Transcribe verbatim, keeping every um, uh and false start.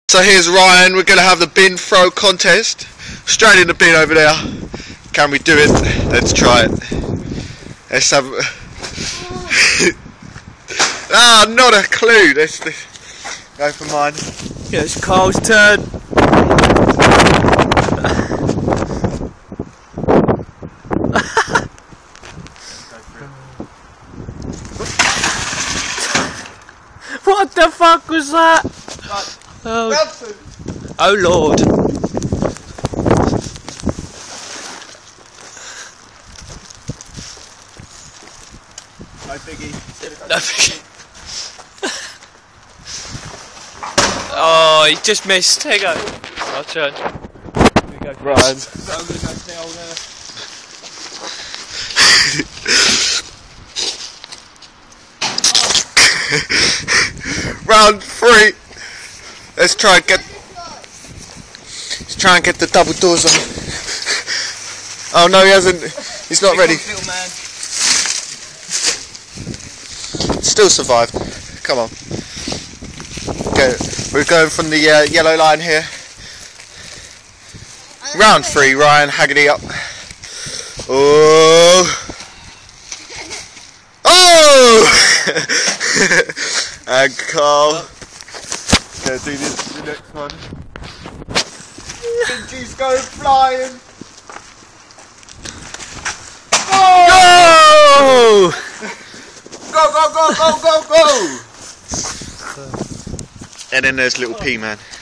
So here's Ryan, we're going to have the bin throw contest. Straight in the bin over there. Can we do it? Let's try it. Let's have... ah, not a clue. Let's, let's go for mine. Yeah, it's Carl's turn. What the fuck was that? Oh, oh Lord. No biggie. No biggie. Oh, he just missed. Here you go. Our turn. Here we go, Ryan. So I'm going to go down there. Round three. Let's try and get. Let's try and get the double doors on. Oh no, he hasn't. He's not ready. Still survived. Come on. Go. We're going from the uh, yellow line here. Round three. Ryan Haggerty up. Oh. Oh. And Carl. Gonna do this the next one. Benji's going flying. Oh! Go! Go! Go! Go! Go! Go! And then there's little P Man.